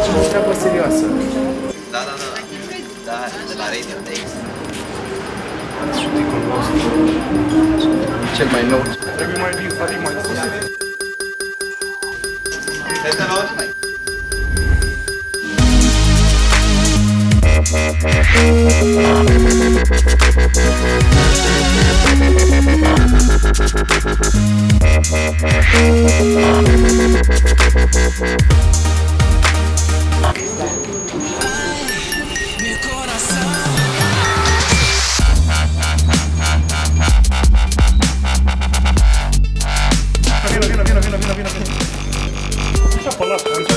Treabă serioasă. Da. Da, de la Radio Days. Șuticul nostru. Cel mai nou. Trebuie mai din sari mai sus. Este la orice mai. Vino. Ce-a pălat?